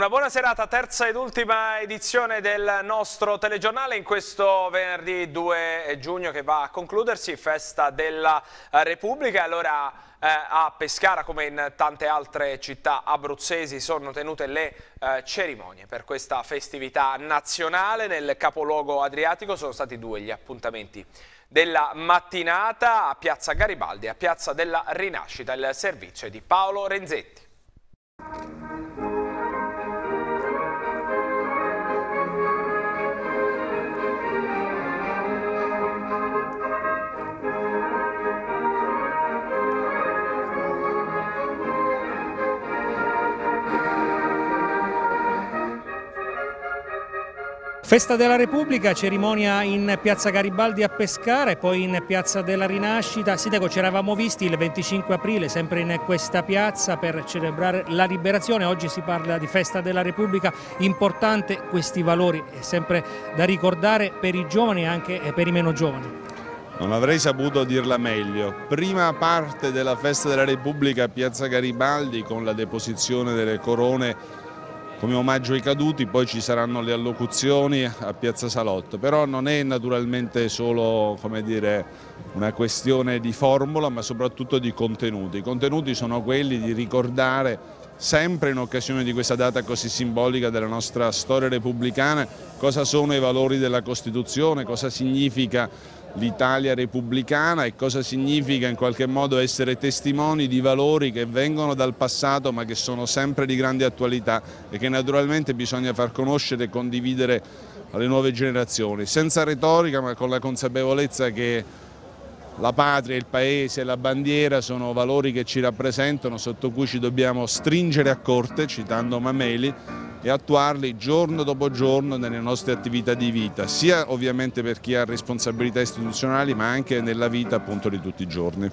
Una buona serata, terza ed ultima edizione del nostro telegiornale in questo venerdì 2 giugno che va a concludersi, festa della Repubblica. Allora a Pescara, come in tante altre città abruzzesi, sono tenute le cerimonie per questa festività nazionale. Nel capoluogo adriatico sono stati due gli appuntamenti della mattinata: a Piazza Garibaldi e a Piazza della Rinascita. Il servizio è di Paolo Renzetti. Festa della Repubblica, cerimonia in Piazza Garibaldi a Pescara e poi in Piazza della Rinascita. Sindaco, ci eravamo visti il 25 aprile sempre in questa piazza per celebrare la liberazione. Oggi si parla di Festa della Repubblica, importante questi valori, è sempre da ricordare per i giovani e anche per i meno giovani. Non avrei saputo dirla meglio. Prima parte della Festa della Repubblica a Piazza Garibaldi con la deposizione delle corone come omaggio ai caduti, poi ci saranno le allocuzioni a Piazza Salotto, però non è naturalmente solo, come dire, una questione di formula, ma soprattutto di contenuti. I contenuti sono quelli di ricordare sempre in occasione di questa data così simbolica della nostra storia repubblicana cosa sono i valori della Costituzione, cosa significa l'Italia repubblicana e cosa significa in qualche modo essere testimoni di valori che vengono dal passato ma che sono sempre di grande attualità e che naturalmente bisogna far conoscere e condividere alle nuove generazioni, senza retorica ma con la consapevolezza che la patria, il paese, la bandiera sono valori che ci rappresentano, sotto cui ci dobbiamo stringere a corte, citando Mameli, e attuarli giorno dopo giorno nelle nostre attività di vita, sia ovviamente per chi ha responsabilità istituzionali ma anche nella vita appunto di tutti i giorni.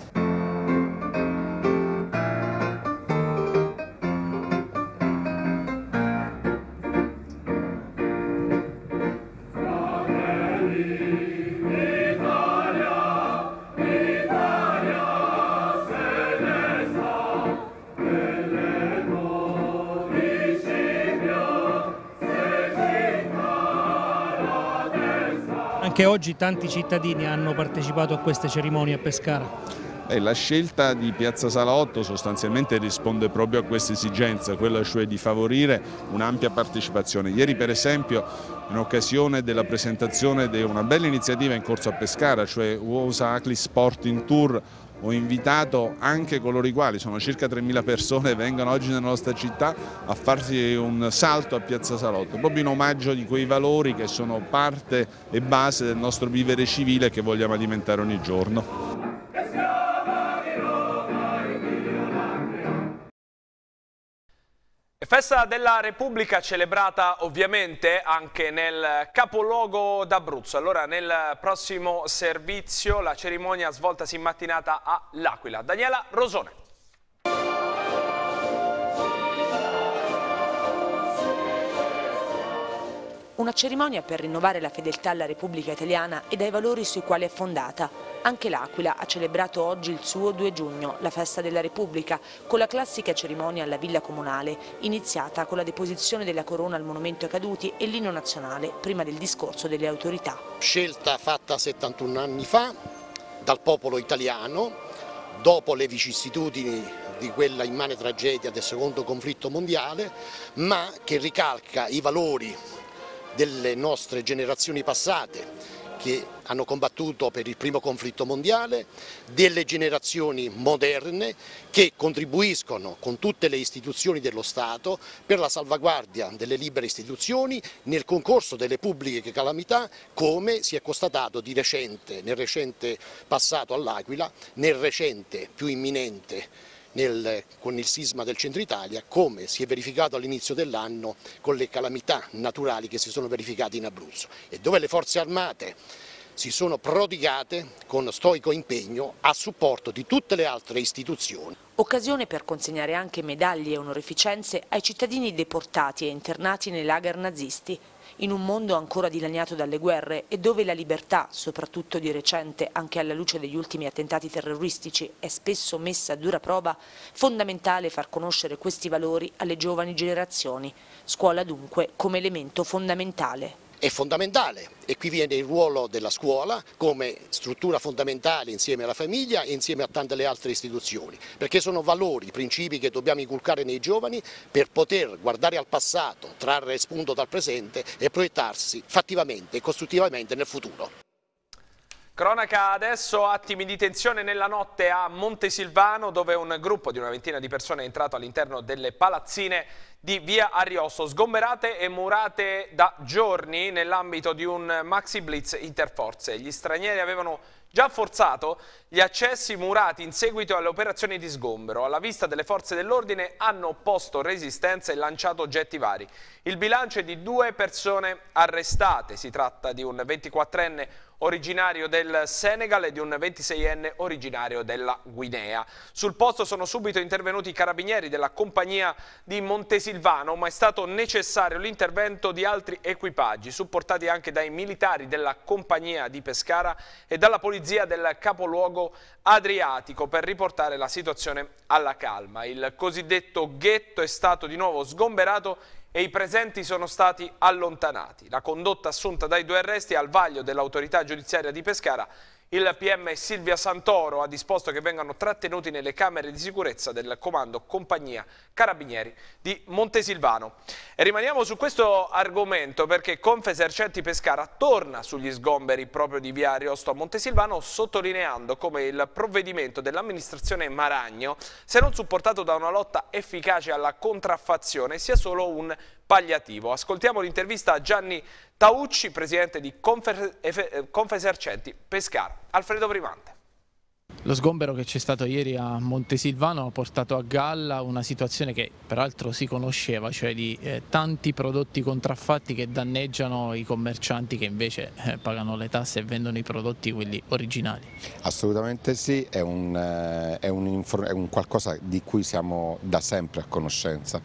Anche oggi tanti cittadini hanno partecipato a queste cerimonie a Pescara. La scelta di Piazza Salotto sostanzialmente risponde proprio a questa esigenza, quella cioè di favorire un'ampia partecipazione. Ieri per esempio, in occasione della presentazione di una bella iniziativa in corso a Pescara, cioè USA Acli Sporting Tour, ho invitato anche coloro i quali, sono circa 3.000 persone, vengono oggi nella nostra città a farsi un salto a Piazza Salotto, proprio in omaggio di quei valori che sono parte e base del nostro vivere civile che vogliamo alimentare ogni giorno. Festa della Repubblica celebrata ovviamente anche nel capoluogo d'Abruzzo. Allora nel prossimo servizio la cerimonia svoltasi in mattinata a L'Aquila. Daniela Rosone. Una cerimonia per rinnovare la fedeltà alla Repubblica Italiana e ai valori sui quali è fondata. Anche L'Aquila ha celebrato oggi il suo 2 giugno, la festa della Repubblica, con la classica cerimonia alla Villa Comunale, iniziata con la deposizione della corona al monumento ai caduti e l'inno nazionale, prima del discorso delle autorità. Scelta fatta 71 anni fa dal popolo italiano, dopo le vicissitudini di quella immane tragedia del secondo conflitto mondiale, ma che ricalca i valori delle nostre generazioni passate che hanno combattuto per il primo conflitto mondiale, delle generazioni moderne che contribuiscono con tutte le istituzioni dello Stato per la salvaguardia delle libere istituzioni nel concorso delle pubbliche calamità, come si è constatato di recente, nel recente passato all'Aquila, nel recente più imminente con il sisma del centro Italia, come si è verificato all'inizio dell'anno con le calamità naturali che si sono verificate in Abruzzo, e dove le forze armate si sono prodigate con stoico impegno a supporto di tutte le altre istituzioni. Occasione per consegnare anche medaglie e onorificenze ai cittadini deportati e internati nei lager nazisti. In un mondo ancora dilaniato dalle guerre e dove la libertà, soprattutto di recente anche alla luce degli ultimi attentati terroristici, è spesso messa a dura prova, fondamentale far conoscere questi valori alle giovani generazioni. Scuola dunque come elemento fondamentale. È fondamentale e qui viene il ruolo della scuola come struttura fondamentale insieme alla famiglia e insieme a tante le altre istituzioni, perché sono valori, principi che dobbiamo inculcare nei giovani per poter guardare al passato, trarre spunto dal presente e proiettarsi fattivamente e costruttivamente nel futuro. Cronaca adesso, attimi di tensione nella notte a Montesilvano, dove un gruppo di una ventina di persone è entrato all'interno delle palazzine di via Ariosto, sgomberate e murate da giorni nell'ambito di un maxi blitz interforze. Gli stranieri avevano già forzato gli accessi murati in seguito alle operazioni di sgombero. Alla vista delle forze dell'ordine hanno opposto resistenza e lanciato oggetti vari. Il bilancio è di 2 persone arrestate. Si tratta di un 24enne originario del Senegal e di un 26enne originario della Guinea. Sul posto sono subito intervenuti i carabinieri della compagnia di Montesilvano, ma è stato necessario l'intervento di altri equipaggi, supportati anche dai militari della compagnia di Pescara e dalla polizia del capoluogo adriatico, per riportare la situazione alla calma. Il cosiddetto ghetto è stato di nuovo sgomberato e i presenti sono stati allontanati. La condotta assunta dai 2 arresti è al vaglio dell'autorità giudiziaria di Pescara. Il PM Silvia Santoro ha disposto che vengano trattenuti nelle camere di sicurezza del comando Compagnia Carabinieri di Montesilvano. E rimaniamo su questo argomento perché Confesercenti Pescara torna sugli sgomberi proprio di via Ariosto a Montesilvano, sottolineando come il provvedimento dell'amministrazione Maragno, se non supportato da una lotta efficace alla contraffazione, sia solo un palliativo. Ascoltiamo l'intervista a Gianni Taucci, presidente di Confesercenti Pescara. Alfredo Primante. Lo sgombero che c'è stato ieri a Montesilvano ha portato a galla una situazione che peraltro si conosceva, cioè di tanti prodotti contraffatti che danneggiano i commercianti che invece pagano le tasse e vendono i prodotti quelli originali. Assolutamente sì, è un qualcosa di cui siamo da sempre a conoscenza,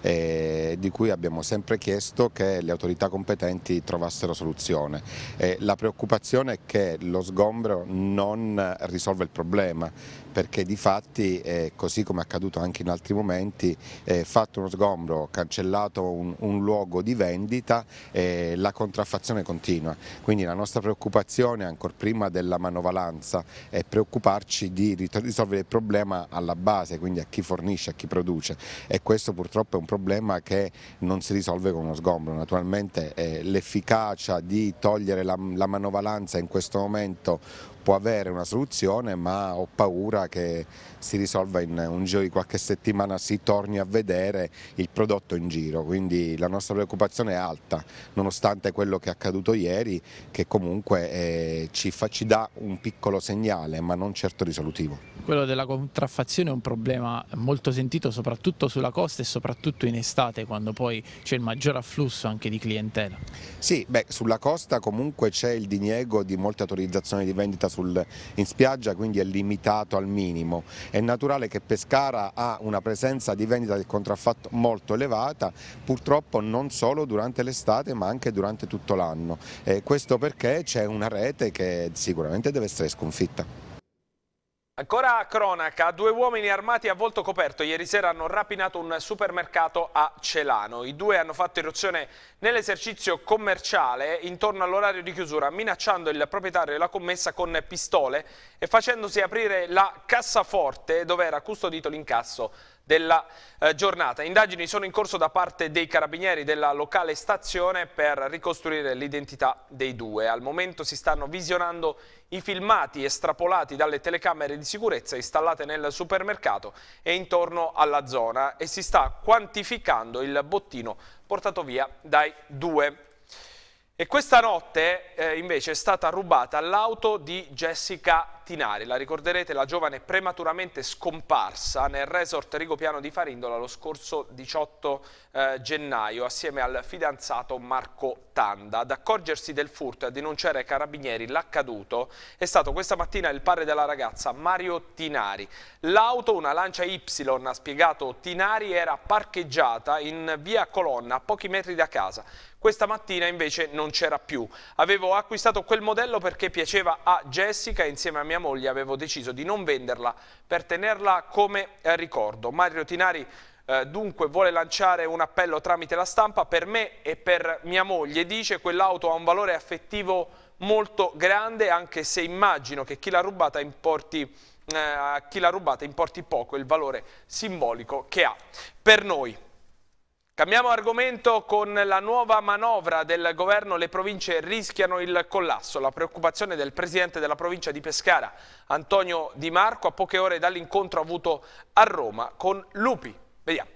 di cui abbiamo sempre chiesto che le autorità competenti trovassero soluzione. La preoccupazione è che lo sgombero non risolve il problema, perché di fatti, così come è accaduto anche in altri momenti, fatto uno sgombero, cancellato un luogo di vendita, la contraffazione continua. Quindi la nostra preoccupazione, ancor prima della manovalanza, è preoccuparci di risolvere il problema alla base, quindi a chi fornisce, a chi produce, e questo purtroppo è un problema che non si risolve con uno sgombero. Naturalmente l'efficacia di togliere la manovalanza in questo momento può avere una soluzione, ma ho paura che si risolva in un giro di qualche settimana, si torni a vedere il prodotto in giro. Quindi la nostra preoccupazione è alta, nonostante quello che è accaduto ieri, che comunque ci dà un piccolo segnale, ma non certo risolutivo. Quello della contraffazione è un problema molto sentito soprattutto sulla costa e soprattutto in estate, quando poi c'è il maggior afflusso anche di clientela. Sì, sulla costa comunque c'è il diniego di molte autorizzazioni di vendita in spiaggia, quindi è limitato al minimo. È naturale che Pescara ha una presenza di vendita del contraffatto molto elevata, purtroppo non solo durante l'estate ma anche durante tutto l'anno. Questo perché c'è una rete che sicuramente deve essere sconfitta. Ancora cronaca, 2 uomini armati a volto coperto ieri sera hanno rapinato un supermercato a Celano. I 2 hanno fatto irruzione nell'esercizio commerciale intorno all'orario di chiusura, minacciando il proprietario della commessa con pistole e facendosi aprire la cassaforte dove era custodito l'incasso della giornata. Indagini sono in corso da parte dei carabinieri della locale stazione per ricostruire l'identità dei 2. Al momento si stanno visionando i filmati estrapolati dalle telecamere di sicurezza installate nel supermercato e intorno alla zona e si sta quantificando il bottino portato via dai 2. E questa notte invece è stata rubata l'auto di Jessica Tinari. La ricorderete, la giovane prematuramente scomparsa nel resort Rigopiano di Farindola lo scorso 18 gennaio assieme al fidanzato Marco Tanda. Ad accorgersi del furto e a denunciare ai carabinieri l'accaduto è stato questa mattina il padre della ragazza, Mario Tinari. L'auto, una Lancia Y, ha spiegato Tinari, era parcheggiata in via Colonna a pochi metri da casa. Questa mattina invece non c'era più. Avevo acquistato quel modello perché piaceva a Jessica e insieme a mia moglie avevo deciso di non venderla per tenerla come ricordo. Mario Tinari dunque vuole lanciare un appello tramite la stampa. Per me e per mia moglie, dice, quell'auto ha un valore affettivo molto grande, anche se immagino che chi l'ha rubata importi poco il valore simbolico che ha per noi. Cambiamo argomento. Con la nuova manovra del governo le province rischiano il collasso. La preoccupazione del presidente della provincia di Pescara, Antonio Di Marco, a poche ore dall'incontro avuto a Roma con Lupi. Vediamo.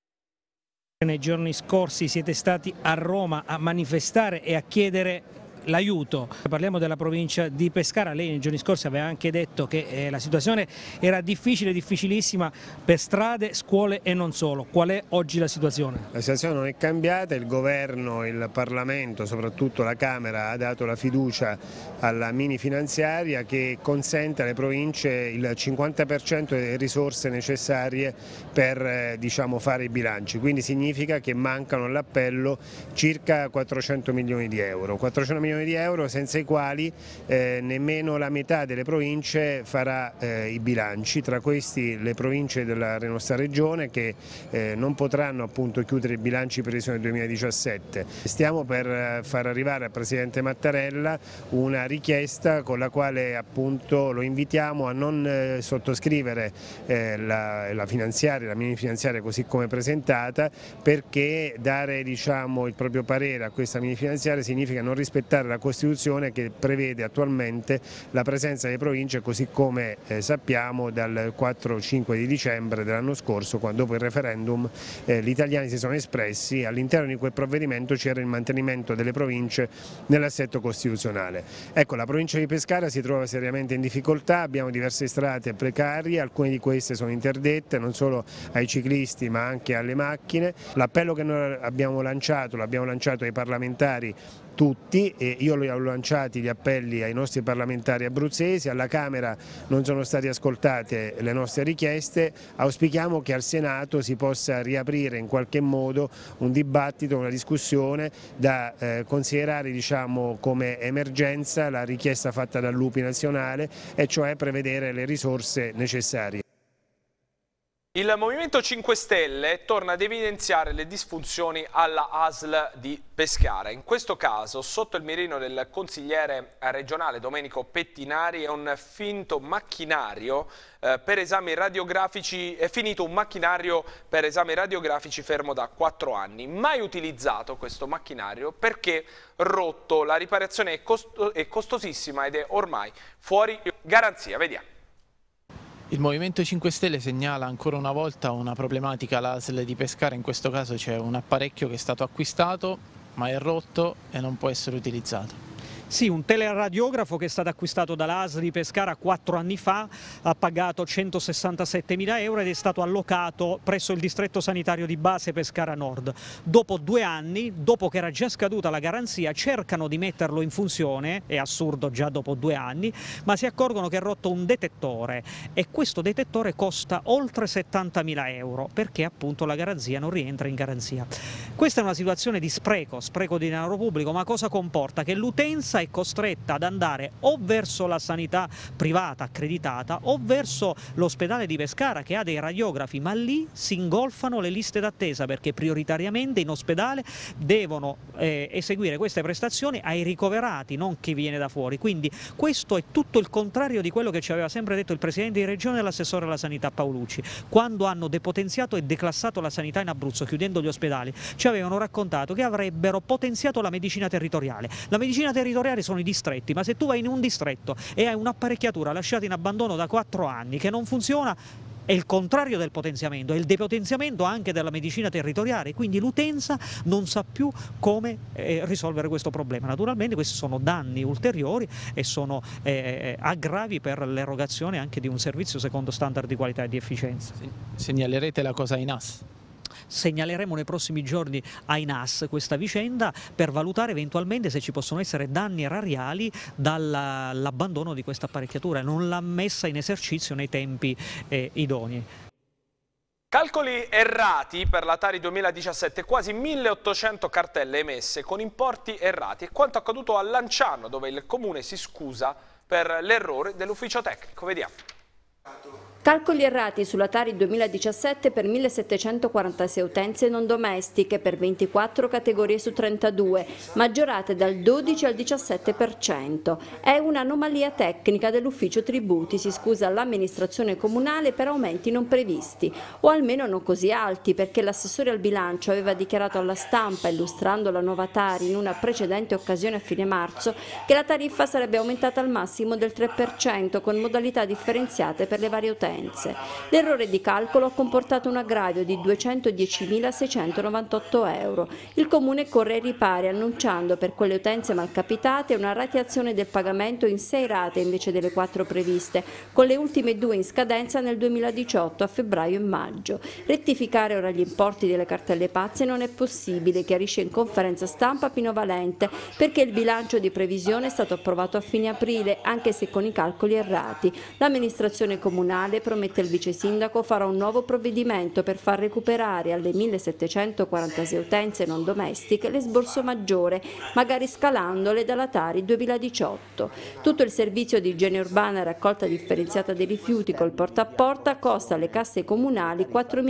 Nei giorni scorsi siete stati a Roma a manifestare e a chiedere l'aiuto. Parliamo della provincia di Pescara. Lei nei giorni scorsi aveva anche detto che la situazione era difficilissima per strade, scuole e non solo. Qual è oggi la situazione? La situazione non è cambiata, il governo, il Parlamento, soprattutto la Camera, ha dato la fiducia alla mini finanziaria che consente alle province il 50% delle risorse necessarie per fare i bilanci, quindi significa che mancano all'appello circa 400 milioni di euro. 400 milioni di euro senza i quali nemmeno la metà delle province farà i bilanci, tra questi le province della nostra regione che non potranno appunto chiudere i bilanci per l'edizione 2017. Stiamo per far arrivare al Presidente Mattarella una richiesta con la quale appunto lo invitiamo a non sottoscrivere la mini finanziaria così come presentata, perché dare il proprio parere a questa mini finanziaria significa non rispettare la Costituzione che prevede attualmente la presenza delle province, così come sappiamo dal 4-5 di dicembre dell'anno scorso, quando dopo il referendum gli italiani si sono espressi. All'interno di quel provvedimento c'era il mantenimento delle province nell'assetto costituzionale. Ecco, la provincia di Pescara si trova seriamente in difficoltà, abbiamo diverse strade precarie, alcune di queste sono interdette non solo ai ciclisti ma anche alle macchine. L'appello che noi abbiamo lanciato, l'abbiamo lanciato ai parlamentari tutti, e io li ho lanciati gli appelli ai nostri parlamentari abruzzesi. Alla Camera non sono state ascoltate le nostre richieste, auspichiamo che al Senato si possa riaprire in qualche modo un dibattito, una discussione da considerare come emergenza la richiesta fatta dal Lupi Nazionale, e cioè prevedere le risorse necessarie. Il Movimento 5 Stelle torna ad evidenziare le disfunzioni alla ASL di Pescara. In questo caso, sotto il mirino del consigliere regionale Domenico Pettinari, è un finto macchinario per esami radiografici, è finito un macchinario per esami radiografici fermo da 4 anni. Mai utilizzato questo macchinario perché rotto. La riparazione è costosissima ed è ormai fuori garanzia. Vediamo. Il Movimento 5 Stelle segnala ancora una volta una problematica all'ASL di Pescara. In questo caso c'è un apparecchio che è stato acquistato ma è rotto e non può essere utilizzato. Sì, un teleradiografo che è stato acquistato dall'ASL di Pescara 4 anni fa, ha pagato 167.000 euro ed è stato allocato presso il distretto sanitario di base Pescara Nord. Dopo 2 anni, dopo che era già scaduta la garanzia, cercano di metterlo in funzione, è assurdo già dopo 2 anni, ma si accorgono che è rotto un detettore e questo detettore costa oltre 70.000 euro perché appunto la garanzia non rientra in garanzia. Questa è una situazione di spreco di denaro pubblico, ma cosa comporta? Che l'utenza è costretta ad andare o verso la sanità privata accreditata o verso l'ospedale di Pescara che ha dei radiografi, ma lì si ingolfano le liste d'attesa perché prioritariamente in ospedale devono eseguire queste prestazioni ai ricoverati, non chi viene da fuori. Quindi questo è tutto il contrario di quello che ci aveva sempre detto il Presidente di Regione e l'assessore alla sanità Paolucci. Quando hanno depotenziato e declassato la sanità in Abruzzo chiudendo gli ospedali, ci avevano raccontato che avrebbero potenziato la medicina territoriale. La medicina territoriale sono i distretti, ma se tu vai in un distretto e hai un'apparecchiatura lasciata in abbandono da 4 anni che non funziona, è il contrario del potenziamento, è il depotenziamento anche della medicina territoriale, quindi l'utenza non sa più come risolvere questo problema. Naturalmente questi sono danni ulteriori e sono aggravi per l'erogazione anche di un servizio secondo standard di qualità e di efficienza. Segnalerete la cosa in AS? Segnaleremo nei prossimi giorni ai NAS questa vicenda per valutare eventualmente se ci possono essere danni erariali dall'abbandono di questa apparecchiatura e non la messa in esercizio nei tempi idonei. Calcoli errati per la Tari 2017, quasi 1800 cartelle emesse con importi errati e quanto accaduto a Lanciano, dove il comune si scusa per l'errore dell'ufficio tecnico. Vediamo. Calcoli errati sulla Tari 2017 per 1746 utenze non domestiche per 24 categorie su 32, maggiorate dal 12 al 17%. È un'anomalia tecnica dell'ufficio tributi, si scusa l'amministrazione comunale per aumenti non previsti, o almeno non così alti, perché l'assessore al bilancio aveva dichiarato alla stampa, illustrando la nuova Tari in una precedente occasione a fine marzo, che la tariffa sarebbe aumentata al massimo del 3% con modalità differenziate per le varie utenze. L'errore di calcolo ha comportato un aggravio di 210.698 euro. Il Comune corre ai ripari annunciando per quelle utenze malcapitate una rateazione del pagamento in 6 rate invece delle 4 previste, con le ultime 2 in scadenza nel 2018 a febbraio e maggio. Rettificare ora gli importi delle cartelle pazze non è possibile, chiarisce in conferenza stampa Pino Valente, perché il bilancio di previsione è stato approvato a fine aprile, anche se con i calcoli errati. L'amministrazione comunale, promette il vice sindaco, farà un nuovo provvedimento per far recuperare alle 1746 utenze non domestiche l'esborso maggiore, magari scalandole dalla Tari 2018. Tutto il servizio di igiene urbana e raccolta differenziata dei rifiuti col porta a porta costa alle casse comunali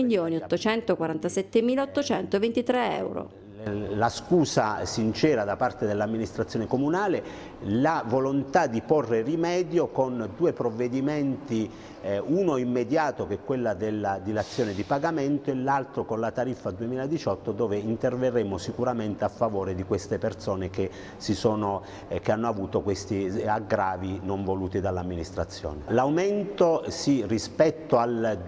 4.847.823 euro. La scusa sincera da parte dell'amministrazione comunale, la volontà di porre rimedio con 2 provvedimenti, uno immediato che è quella della dilazione di pagamento e l'altro con la tariffa 2018, dove interverremo sicuramente a favore di queste persone che hanno avuto questi aggravi non voluti dall'amministrazione. L'aumento rispetto al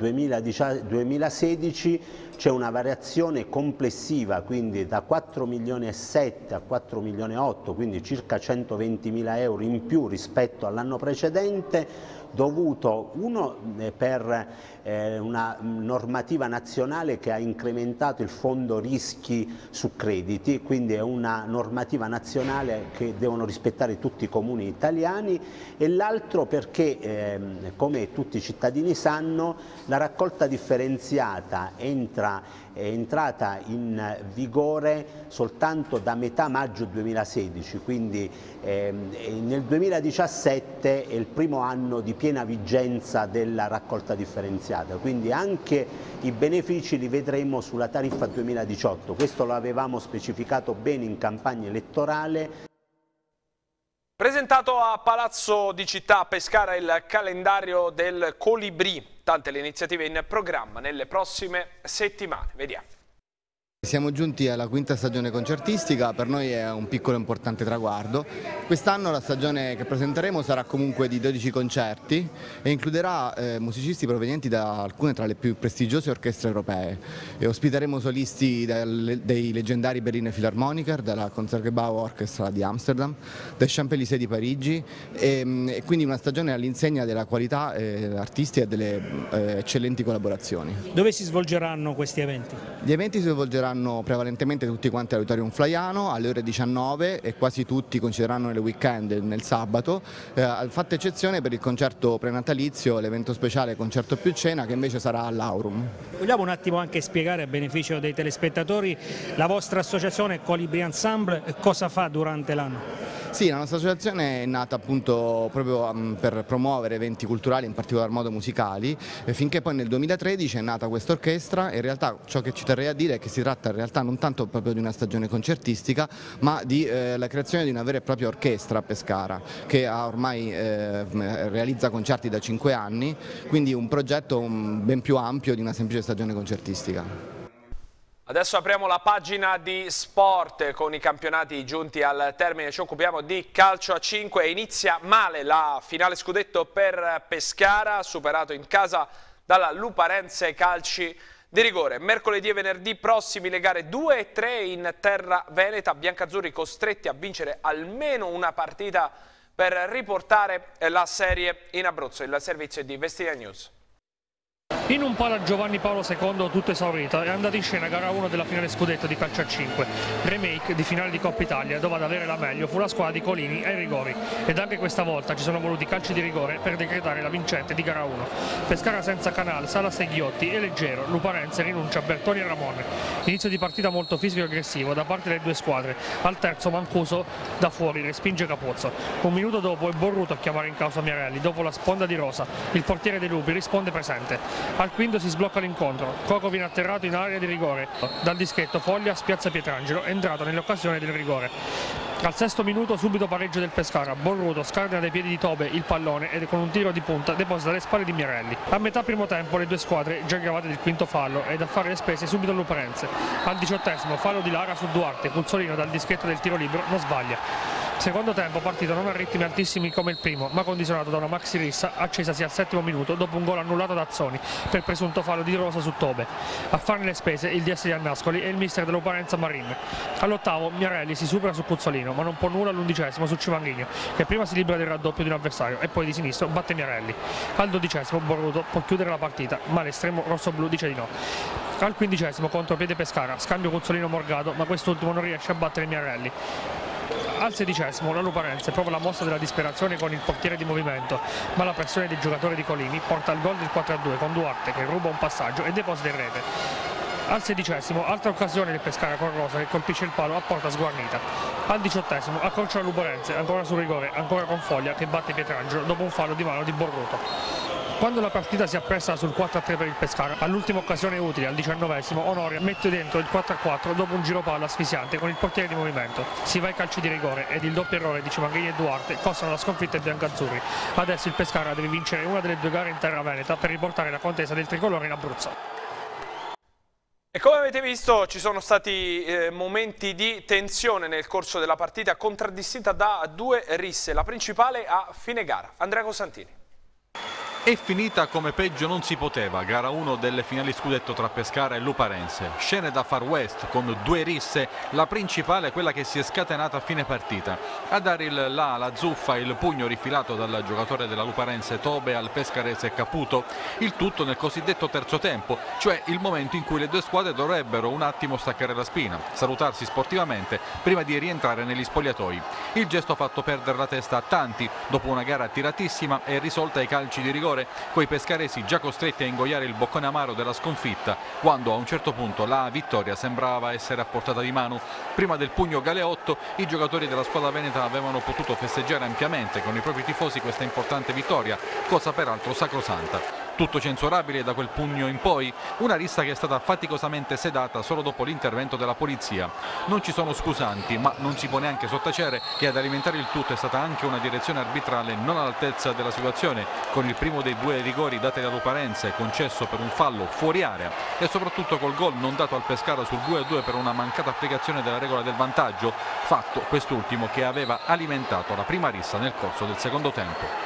2016 c'è una variazione complessiva, quindi da 4 milioni e 7 a 4 milioni e 8, quindi circa 120.000 euro in più rispetto all'anno precedente, dovuto uno per una normativa nazionale che ha incrementato il fondo rischi su crediti, quindi è una normativa nazionale che devono rispettare tutti i comuni italiani, e l'altro perché come tutti i cittadini sanno la raccolta differenziata è entrata in vigore soltanto da metà maggio 2016, quindi nel 2017 è il primo anno di piena vigenza della raccolta differenziata, quindi anche i benefici li vedremo sulla tariffa 2018, questo lo avevamo specificato bene in campagna elettorale. Presentato a Palazzo di Città a Pescara il calendario del Colibrì, tante le iniziative in programma nelle prossime settimane. Vediamo. Siamo giunti alla 5ª stagione concertistica, per noi è un piccolo e importante traguardo. Quest'anno la stagione che presenteremo sarà comunque di 12 concerti e includerà musicisti provenienti da alcune tra le più prestigiose orchestre europee. E ospiteremo solisti dei leggendari Berliner Philharmoniker, della Concertgebouw Orchestra di Amsterdam, del Champs-Élysées di Parigi e quindi una stagione all'insegna della qualità artistica e delle eccellenti collaborazioni. Dove si svolgeranno questi eventi? Gli eventi si svolgeranno prevalentemente tutti quanti all'Auditorium Flaiano alle ore 19 e quasi tutti considereranno nel weekend, nel sabato, fatta eccezione per il concerto prenatalizio, l'evento speciale Concerto più cena, che invece sarà all'Aurum. Vogliamo un attimo anche spiegare a beneficio dei telespettatori la vostra associazione Colibrì Ensemble cosa fa durante l'anno? Sì, la nostra associazione è nata appunto proprio per promuovere eventi culturali, in particolar modo musicali, finché poi nel 2013 è nata questa orchestra e in realtà ciò che ci terrei a dire è che si tratta in realtà non tanto proprio di una stagione concertistica, ma di la creazione di una vera e propria orchestra a Pescara, che ormai realizza concerti da 5 anni, quindi un progetto ben più ampio di una semplice stagione concertistica. Adesso apriamo la pagina di sport con i campionati giunti al termine, ci occupiamo di calcio a 5 e inizia male la finale scudetto per Pescara, superato in casa dalla Luparense calci di rigore. Mercoledì e venerdì prossimi le gare 2 e 3 in terra veneta, biancazzurri costretti a vincere almeno una partita per riportare la serie in Abruzzo. Il servizio di Vestina News. In un pala Giovanni Paolo II tutto esaurito è andata in scena gara 1 della finale scudetto di calcio a 5, remake di finale di Coppa Italia, dove ad avere la meglio fu la squadra di Colini ai rigori, ed anche questa volta ci sono voluti calci di rigore per decretare la vincente di gara 1. Pescara senza Canal, Sala Seghiotti e Leggero, Luparense rinuncia a Bertoni e Ramon. Inizio di partita molto fisico e aggressivo da parte delle due squadre, al terzo Mancuso da fuori respinge Capozzo. Un minuto dopo è Borruto a chiamare in causa Miarelli, dopo la sponda di Rosa, il portiere dei Lupi risponde presente. Al quinto si sblocca l'incontro, Coco viene atterrato in area di rigore, dal dischetto Foglia spiazza Pietrangelo, entrato nell'occasione del rigore. Al sesto minuto subito pareggio del Pescara, Borruto scardina dai piedi di Tobe il pallone e con un tiro di punta deposita alle spalle di Miarelli. A metà primo tempo le due squadre già gravate del quinto fallo ed a fare le spese subito Luparense. Al 18esimo fallo di Lara su Duarte, Puzzolino dal dischetto del tiro libero non sbaglia. Secondo tempo partito non a ritmi altissimi come il primo, ma condizionato da una maxi rissa accesasi al settimo minuto dopo un gol annullato da Azzoni per presunto fallo di Rosa su Tobe. A farne le spese il DS di Annascoli e il mister dell'Uparenza Marin. All'ottavo Miarelli si supera su Puzzolino, ma non può nulla all'11esimo su Civanghigno, che prima si libera del raddoppio di un avversario e poi di sinistro batte Miarelli. Al 12esimo Borruto può chiudere la partita, ma l'estremo rossoblu dice di no. Al 15esimo contropiede Pescara, scambio Puzzolino-Morgado, ma quest'ultimo non riesce a battere Miarelli. Al 16esimo la Luparense prova la mossa della disperazione con il portiere di movimento, ma la pressione dei giocatori di Colini porta al gol del 4-2 con Duarte che ruba un passaggio e deposita in rete. Al 16esimo altra occasione del Pescara con Rosa che colpisce il palo a porta sguarnita. Al 18esimo accorcia la Luparense, ancora sul rigore, ancora con Foglia che batte Pietrangelo dopo un fallo di mano di Borruto. Quando la partita si appresta sul 4-3 per il Pescara, all'ultima occasione utile, al 19esimo, Onoria mette dentro il 4-4 dopo un giro palla asfissiante con il portiere di movimento. Si va ai calci di rigore ed il doppio errore di Civanghini e Duarte costano la sconfitta ai biancazzurri. Adesso il Pescara deve vincere una delle due gare in terra veneta per riportare la contesa del tricolore in Abruzzo. E come avete visto ci sono stati momenti di tensione nel corso della partita, contraddistinta da due risse, la principale a fine gara. Andrea Costantini. È finita come peggio non si poteva, gara 1 delle finali scudetto tra Pescara e Luparense. Scene da Far West con due risse, la principale è quella che si è scatenata a fine partita. A dare la zuffa il pugno rifilato dal giocatore della Luparense Tobe al pescarese Caputo, il tutto nel cosiddetto terzo tempo, cioè il momento in cui le due squadre dovrebbero un attimo staccare la spina, salutarsi sportivamente prima di rientrare negli spogliatoi. Il gesto ha fatto perdere la testa a tanti dopo una gara tiratissima e risolta ai calci di rigore, coi pescaresi già costretti a ingoiare il boccone amaro della sconfitta, quando a un certo punto la vittoria sembrava essere a portata di mano. Prima del pugno Galeotto i giocatori della squadra veneta avevano potuto festeggiare ampiamente con i propri tifosi questa importante vittoria, cosa peraltro sacrosanta. Tutto censurabile da quel pugno in poi, una rissa che è stata faticosamente sedata solo dopo l'intervento della polizia. Non ci sono scusanti, ma non si può neanche sottacere che ad alimentare il tutto è stata anche una direzione arbitrale non all'altezza della situazione, con il primo dei due rigori dati alla Luparense concesso per un fallo fuori area e soprattutto col gol non dato al Pescara sul 2-2 per una mancata applicazione della regola del vantaggio, fatto quest'ultimo che aveva alimentato la prima rissa nel corso del secondo tempo.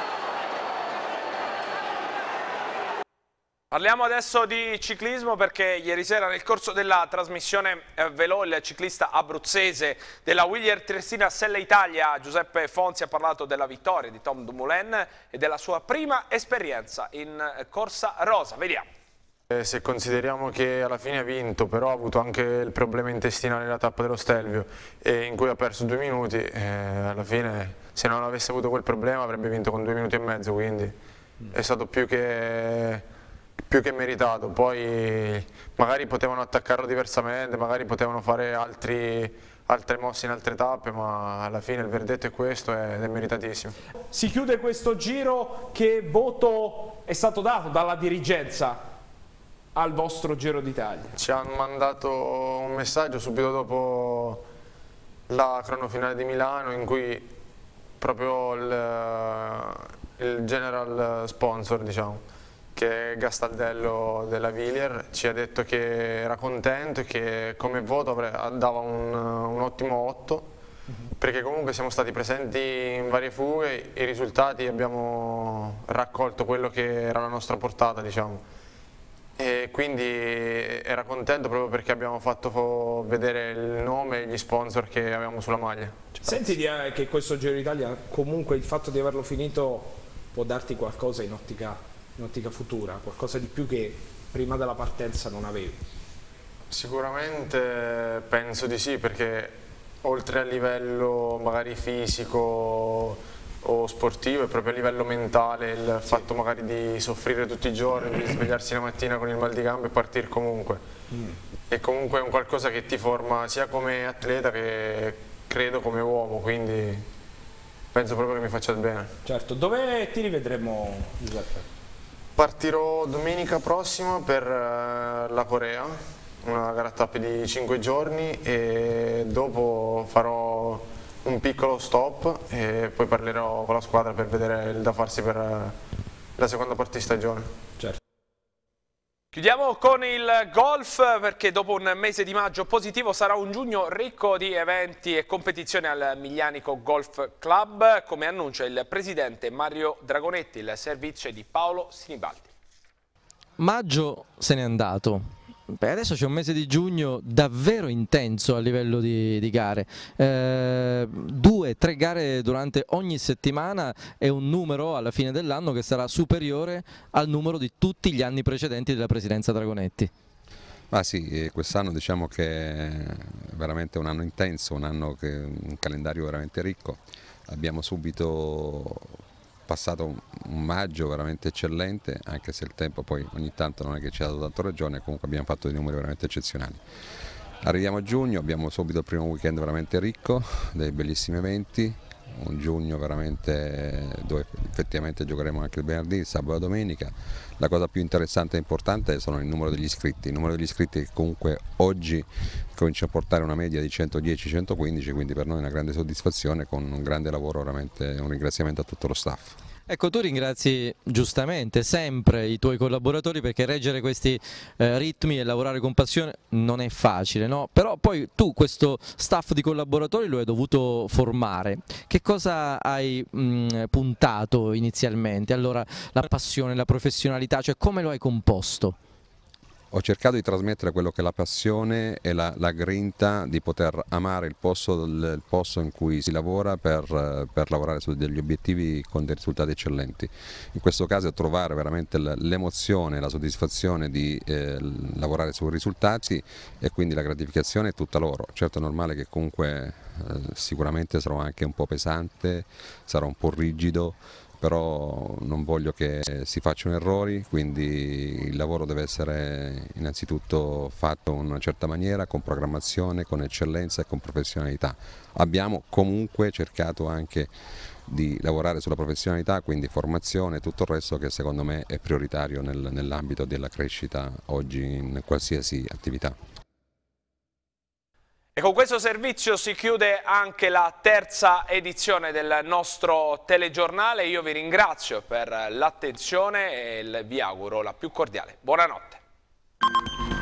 Parliamo adesso di ciclismo perché ieri sera nel corso della trasmissione Velò il ciclista abruzzese della Willier Triestina Selle Italia Giuseppe Fonzi ha parlato della vittoria di Tom Dumoulin e della sua prima esperienza in corsa rosa. Vediamo. Se consideriamo che alla fine ha vinto, però ha avuto anche il problema intestinale nella tappa dello Stelvio in cui ha perso 2 minuti, alla fine se non avesse avuto quel problema avrebbe vinto con 2 minuti e mezzo, quindi è stato più che meritato. Poi magari potevano attaccarlo diversamente, magari potevano fare altre mosse in altre tappe, ma alla fine il verdetto è questo ed è meritatissimo. Si chiude questo giro, che voto è stato dato dalla dirigenza al vostro Giro d'Italia? Ci hanno mandato un messaggio subito dopo la cronofinale di Milano in cui proprio il general sponsor, diciamo, che è Gastaldello della Villiers, ci ha detto che era contento e che come voto dava un ottimo 8, perché comunque siamo stati presenti in varie fughe, i risultati abbiamo raccolto quello che era la nostra portata, diciamo. e quindi era contento proprio perché abbiamo fatto vedere il nome e gli sponsor che avevamo sulla maglia. Senti che questo Giro d'Italia, comunque il fatto di averlo finito può darti qualcosa in ottica futura, qualcosa di più che prima della partenza non avevi? Sicuramente penso di sì, perché oltre a livello magari fisico o sportivo, è proprio a livello mentale il fatto magari di soffrire tutti i giorni, di svegliarsi la mattina con il mal di gambe e partire comunque. E comunque è un qualcosa che ti forma sia come atleta che credo come uomo, quindi penso proprio che mi faccia bene. Certo, dove ti rivedremo, Giuseppe? Partirò domenica prossima per la Corea, una gara tappa di 5 giorni, e dopo farò un piccolo stop e poi parlerò con la squadra per vedere il da farsi per la seconda parte di stagione. Certo. Chiudiamo con il golf, perché dopo un mese di maggio positivo sarà un giugno ricco di eventi e competizioni al Miglianico Golf Club, come annuncia il presidente Mario Dragonetti. Il servizio è di Paolo Sinibaldi. Maggio se n'è andato. Beh, adesso c'è un mese di giugno davvero intenso a livello di gare, 2-3 gare durante ogni settimana e un numero alla fine dell'anno che sarà superiore al numero di tutti gli anni precedenti della presidenza Dragonetti. Ma sì, quest'anno diciamo che è veramente un anno intenso, un calendario veramente ricco. Abbiamo subito passato un maggio veramente eccellente, anche se il tempo poi ogni tanto non è che ci ha dato tanto ragione, comunque abbiamo fatto dei numeri veramente eccezionali. Arriviamo a giugno, abbiamo subito il primo weekend veramente ricco, dei bellissimi eventi, un giugno veramente dove effettivamente giocheremo anche il venerdì, il sabato e la domenica. La cosa più interessante e importante sono il numero degli iscritti, che comunque oggi comincia a portare una media di 110-115, quindi per noi è una grande soddisfazione, con un grande lavoro, veramente un ringraziamento a tutto lo staff. Ecco, tu ringrazi giustamente sempre i tuoi collaboratori, perché reggere questi ritmi e lavorare con passione non è facile, no? Però poi tu questo staff di collaboratori lo hai dovuto formare. Che cosa hai puntato inizialmente? Allora, la passione, la professionalità, cioè come lo hai composto? Ho cercato di trasmettere quello che è la passione e la grinta di poter amare il posto in cui si lavora per lavorare su degli obiettivi con dei risultati eccellenti. In questo caso trovare veramente l'emozione, la soddisfazione di lavorare sui risultati, e quindi la gratificazione è tutta loro. Certo è normale che comunque sicuramente sarò anche un po' pesante, sarò un po' rigido, però non voglio che si facciano errori, quindi il lavoro deve essere innanzitutto fatto in una certa maniera, con programmazione, con eccellenza e con professionalità. Abbiamo comunque cercato anche di lavorare sulla professionalità, quindi formazione e tutto il resto che secondo me è prioritario nell'ambito della crescita oggi in qualsiasi attività. E con questo servizio si chiude anche la terza edizione del nostro telegiornale. Io vi ringrazio per l'attenzione e vi auguro la più cordiale buonanotte.